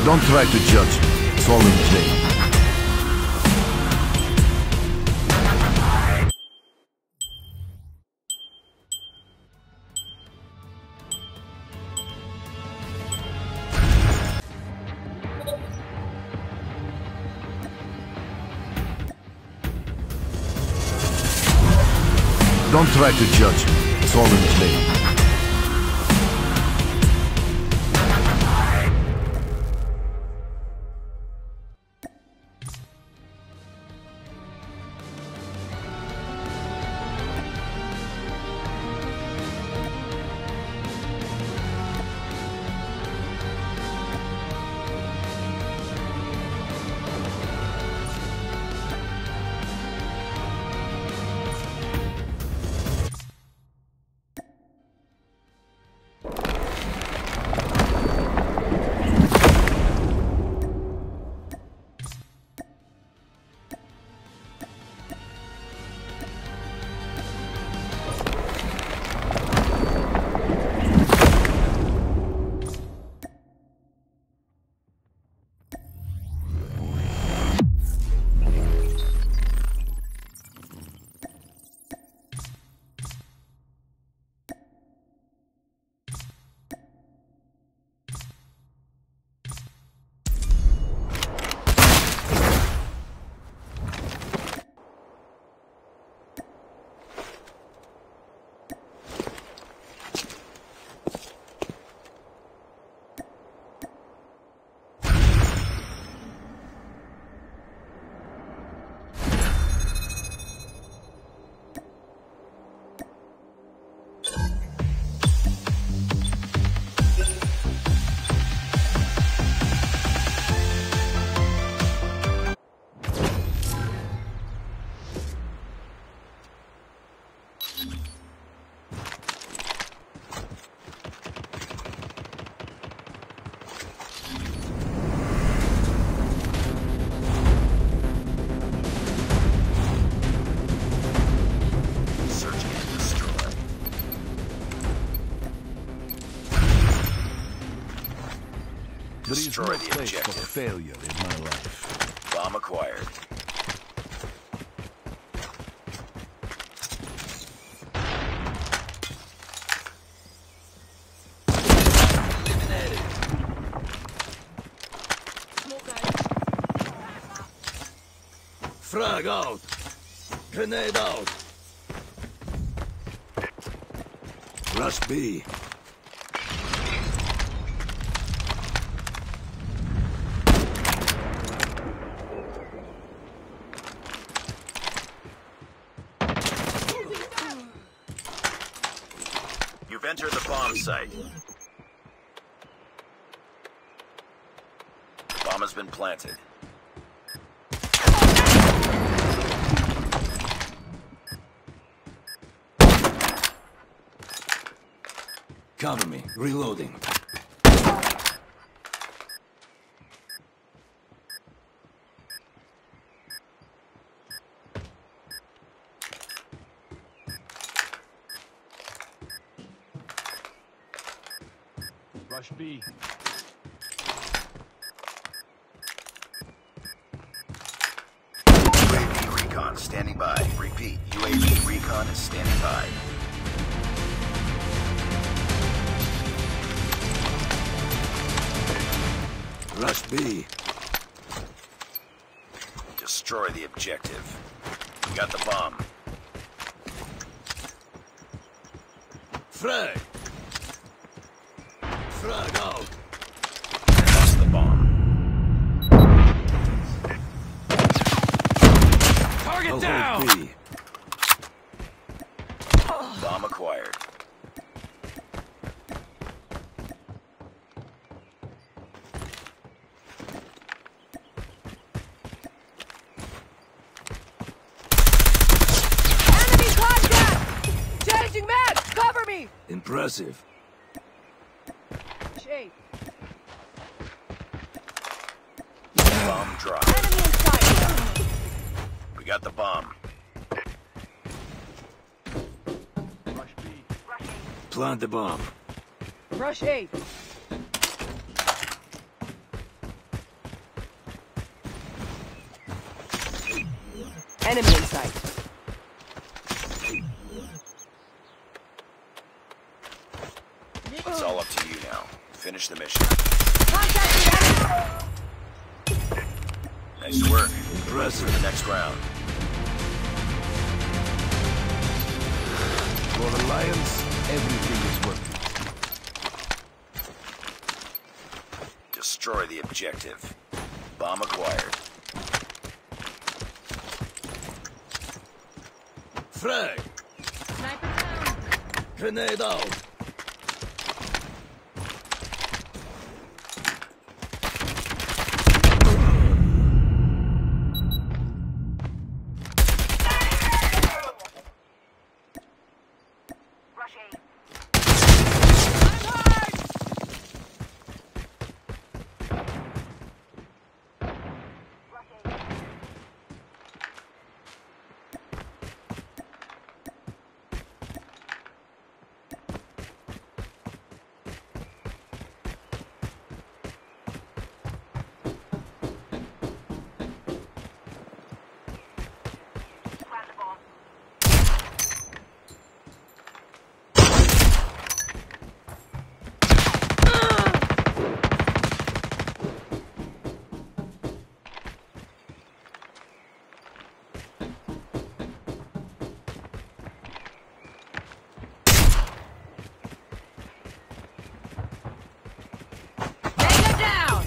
Don't try to judge me. It's all in vain. Don't try to judge me. It's all in vain. Destroy the objective. Failure in my life. Bomb acquired. Eliminated. Frag out. Grenade out. Rush B. You've entered the bomb site. Bomb has been planted. Cover me. Reloading. Rush B. UAV recon standing by. Repeat, UAV recon is standing by. Rush B. Destroy the objective. We got the bomb. Frag. Frag out. Lost the bomb. Target I'll down! hold B. Bomb acquired. Enemy contact! Changing mag! Cover me! Impressive. Shade. Bomb dropped. Enemy in sight! We got the bomb. Rush B. Plant the bomb. Rush 8. Enemy in sight. It's all up to you now. Finish the mission. Contact with enemy! Nice work. Impressive. The next round. For Alliance, everything is worth it. Destroy the objective. Bomb acquired. Frag! Sniper down! Grenade out! Down!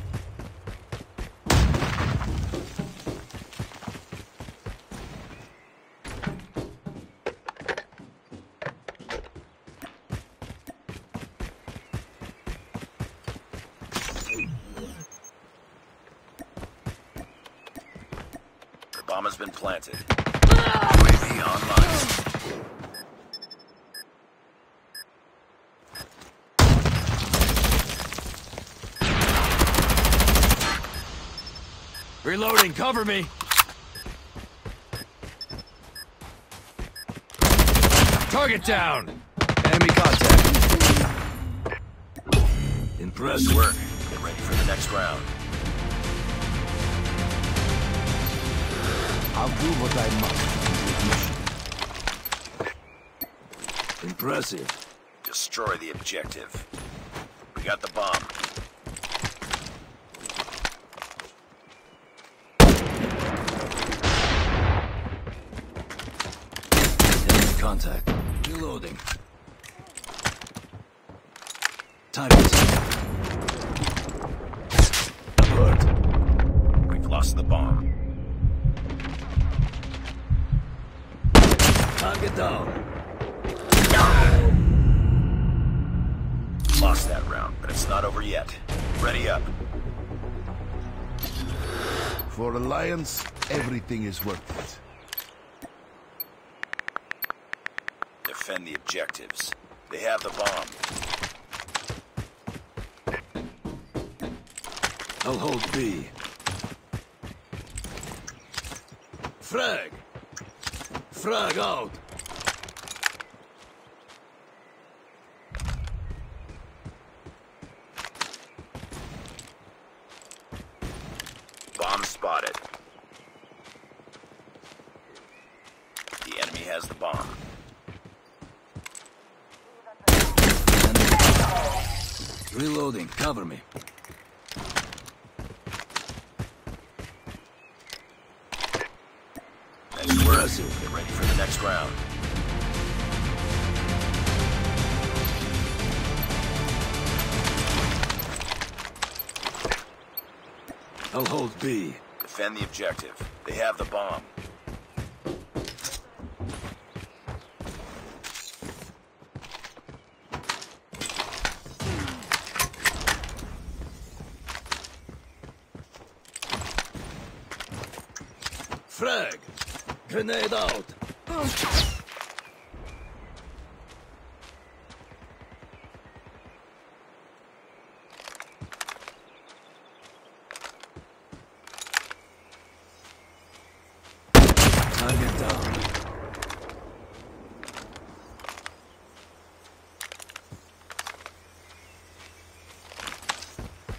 The bomb has been planted. UAV online. Reloading, cover me! Target down! Enemy contact. Nice Impressive. work. Get ready for the next round. I'll do what I must. Impressive. Destroy the objective. We got the bomb. Enemy contact. Reloading. Target. Alert. We've lost the bomb. Target down. Lost that round, but it's not over yet. Ready up. For Alliance, everything is worth it. Defend the objectives. They have the bomb. I'll hold B. Frag! Frag out! Bomb spotted. The enemy has the bomb. Reloading, cover me. Nice work. Get ready for the next round. I'll hold B. Defend the objective. They have the bomb. Frag! Grenade out! Target down.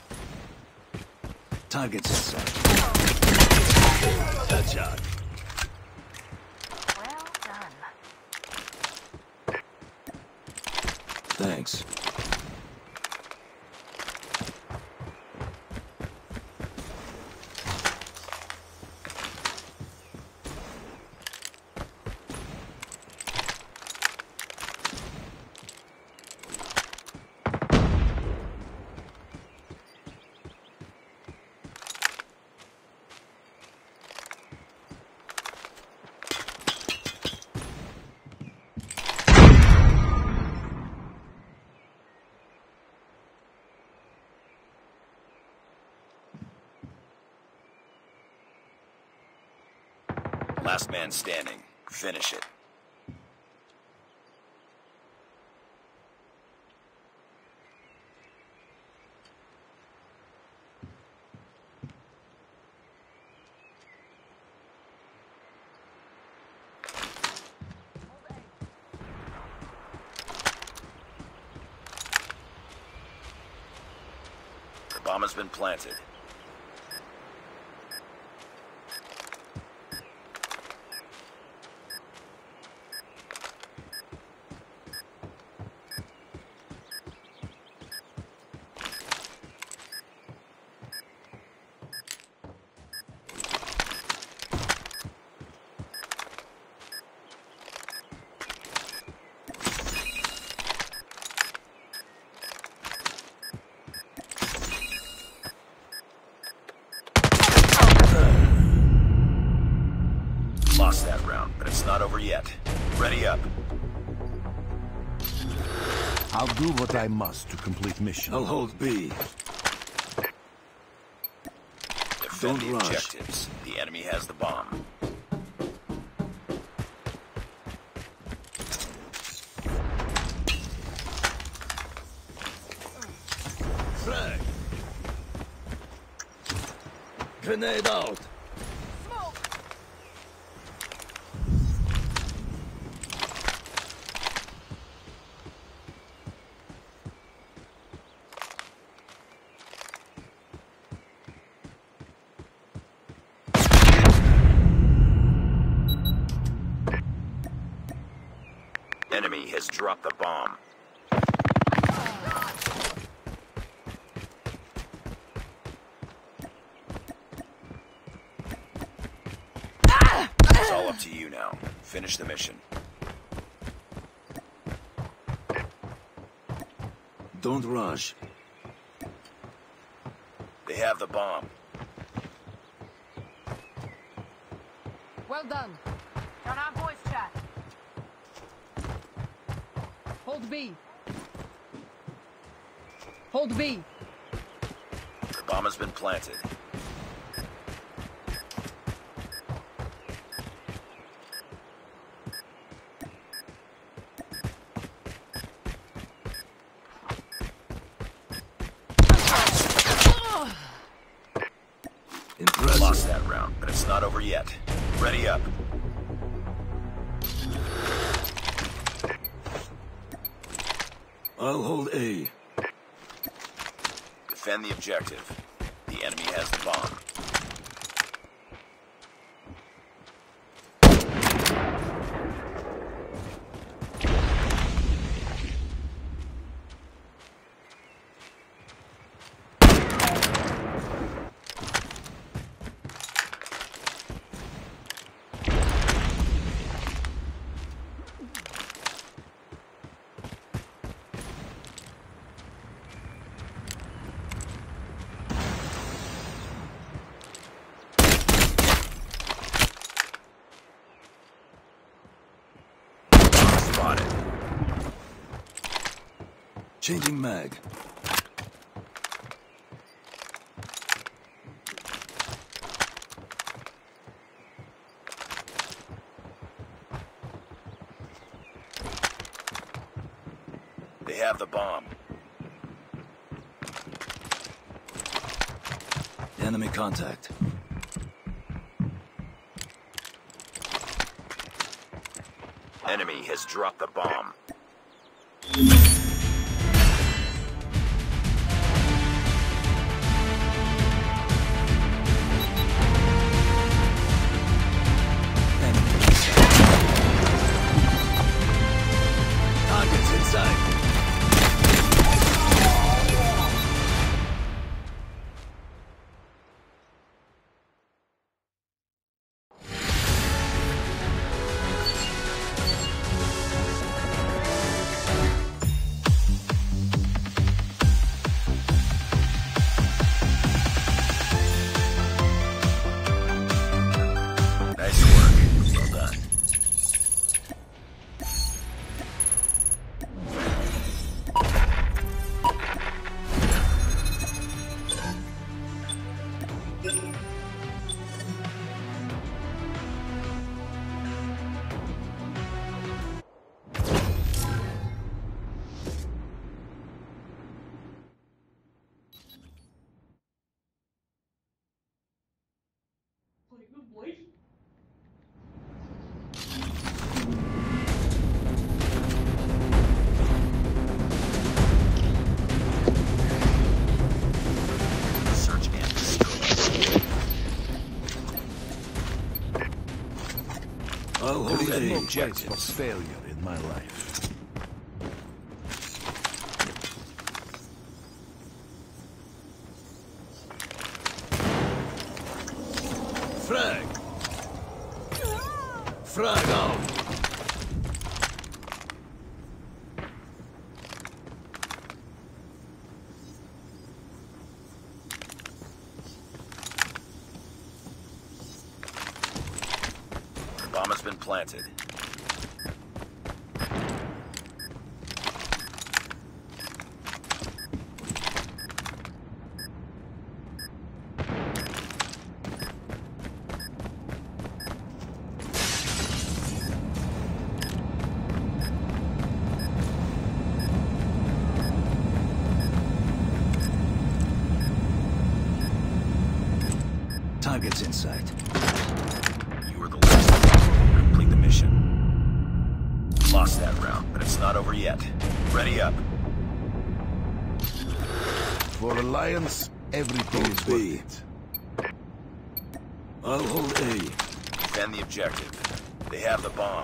Target's in sight. Headshot. Last man standing. Finish it. The bomb has been planted. Lost that round, but it's not over yet. Ready up. I'll do what I must to complete mission. I'll hold B. Defend Don't the rush. objectives. The enemy has the bomb. Frag! Grenade out! Smoke! Enemy has dropped the bomb. It's all up to you now. Finish the mission. Don't rush. They have the bomb. Well done. Turn on voice chat. Hold B. Hold B. The bomb has been planted. Impressive. Lost that round, but it's not over yet. Ready up. I'll hold A. Defend the objective. The enemy has the bomb. Spotted. Changing mag. They have the bomb. Enemy contact. Enemy has dropped the bomb. Targets inside. There is A. no place for failure in my life. Frag! Frag out! Bomb has been planted. Target's in sight. You are the last. Complete the mission. Lost that round, but it's not over yet. Ready up. For Alliance, everything is B. worth it. I'll hold A. Defend the objective. They have the bomb.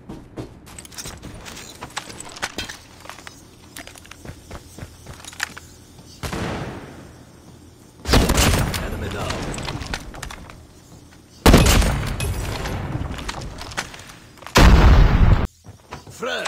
Enemy down. Frag!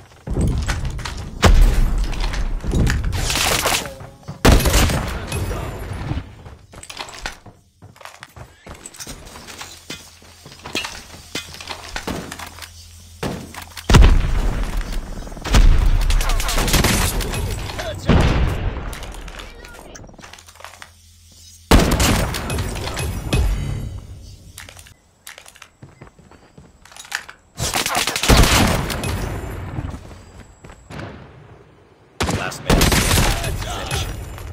Last man standing. Finish it.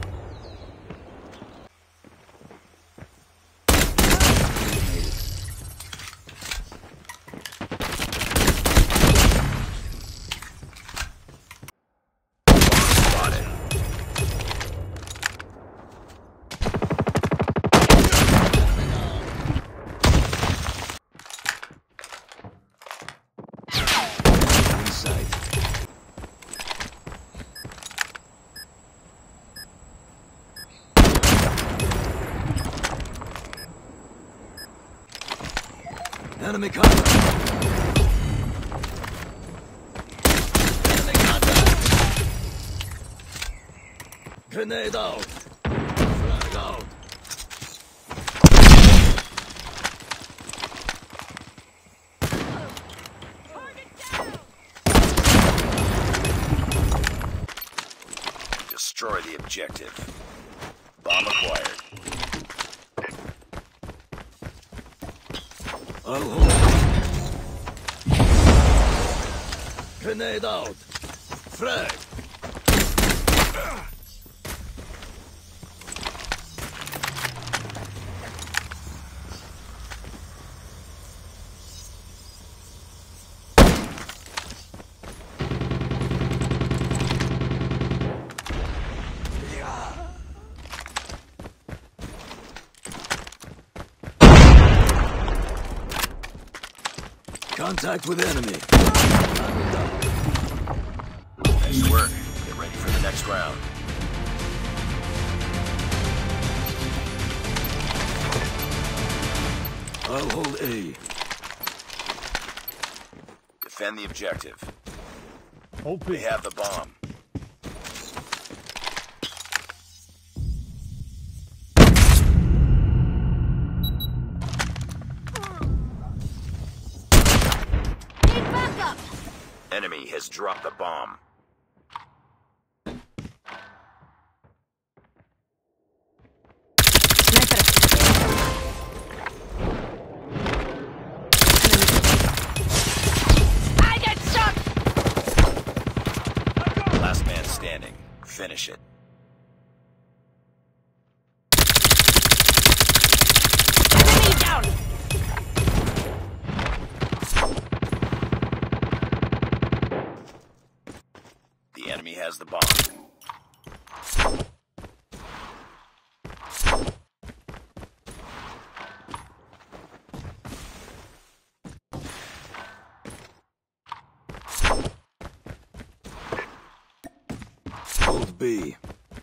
Spotted. In sight. Enemy contact! Enemy contact! Grenade out! Frag out! Destroy the objective. Bomb acquired. I'll hold. Grenade out! Frag! Contact with enemy. Nice work. Get ready for the next round. I'll hold A. Defend the objective. OP. They have the bomb. Need backup! Enemy has dropped the bomb. I get shot! Last man standing. Finish it. Enemy down! Hold B.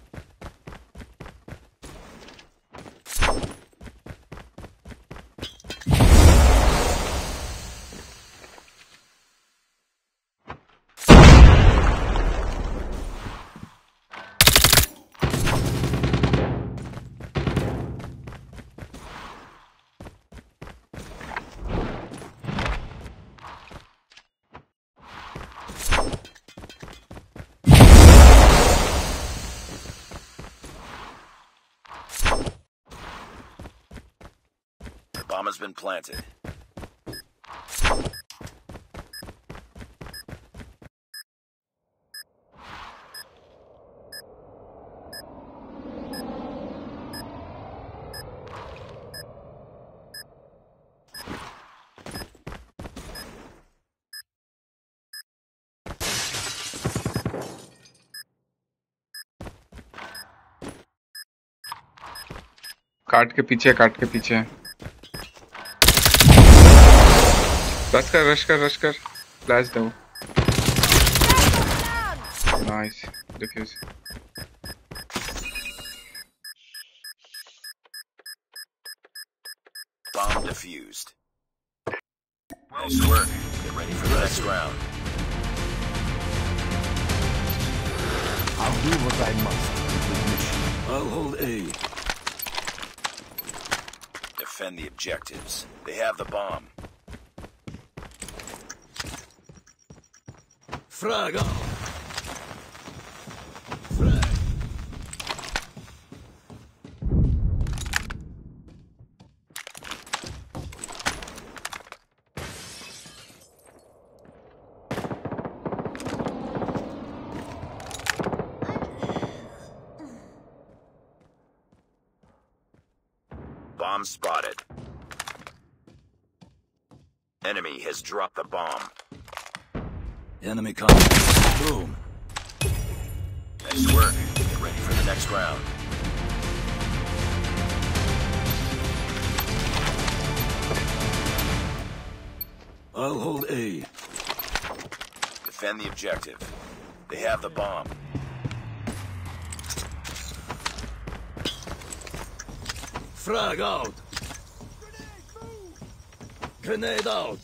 The bomb has been planted. काट के पीछे rush कर flash दो nice defuse Bomb defused. Nice work. Get ready for the next round. I'll do what I must to complete mission. I'll hold A. Defend the objectives. They have the bomb. Frag out. Frag. Bomb spotted. Enemy has dropped the bomb. Enemy coming. Boom. Nice work. Get ready for the next round. I'll hold A. Defend the objective. They have the bomb. Frag out. Grenade out.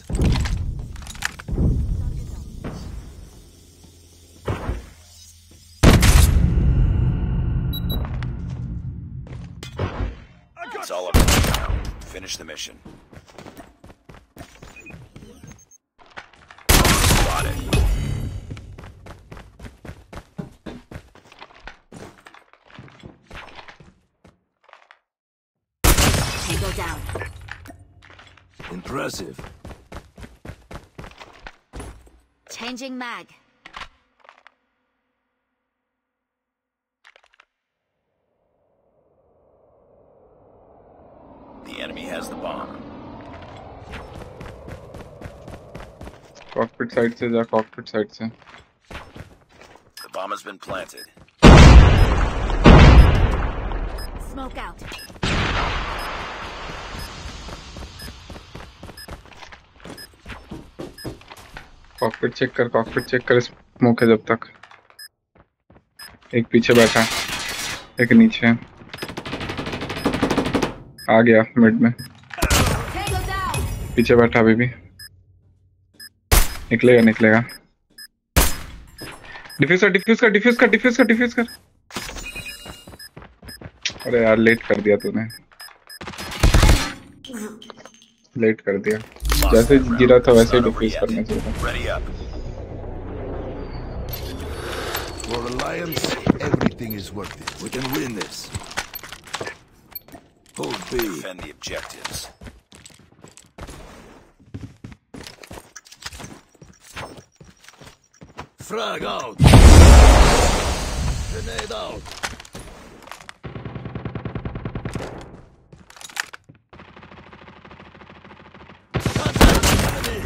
It's all up to you now. Finish the mission. Spotted. Tango down. Impressive. Changing mag. The enemy has the bomb. Cockpit side से जा cockpit side से The bomb has been planted. Smoke out. Cockpit check कर smoke है जब तक एक पीछे बैठा है एक नीचे है आ गया मिड में Tango down. पीछे बैठा अभी भी निकलेगा डिफ्यूज कर अरे यार लेट कर दिया तूने जैसे गिरा था वैसे ही डिफ्यूज करना चाहिए था Ready up. For Alliance, everything is worth it. We can win this. Hold B. Defend the objectives. Frag out. Grenade out. Contact enemy.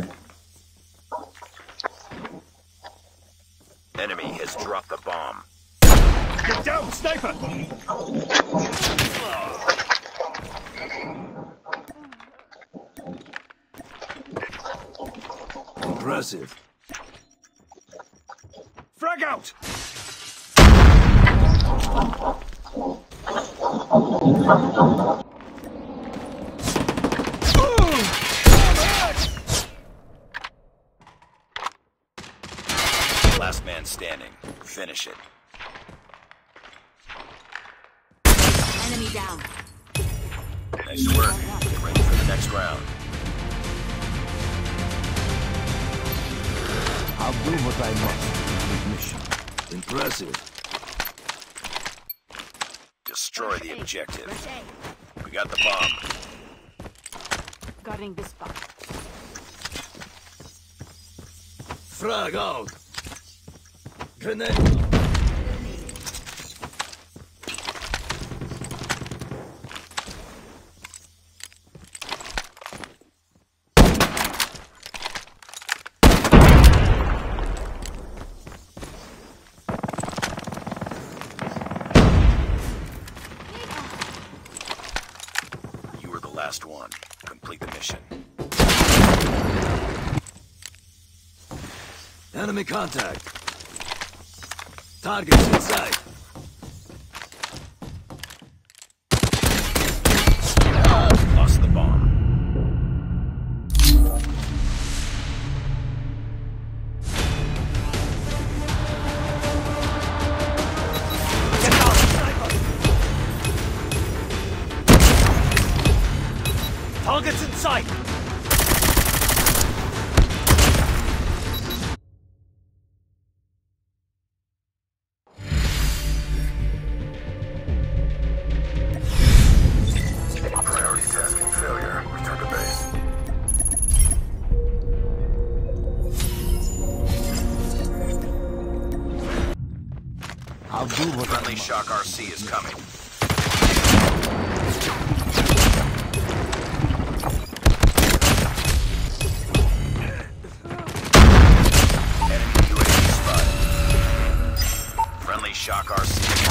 Enemy has dropped the bomb. Sniper! Impressive. Frag out! Last man standing. Finish it. Enemy down. Nice work. Get ready for the next round. I'll do what I must to complete mission. Impressive. Destroy the objective. We got the bomb. Guarding this spot. Frag out. Grenade. You were the last one. Complete the mission. Enemy contact. Targets in sight. Lost the bomb. Targets in sight! Priority tasking failure. Return to base. I'll do what I Friendly must. Shock RC is coming. Enemy UAV spotted. Friendly Shock RC.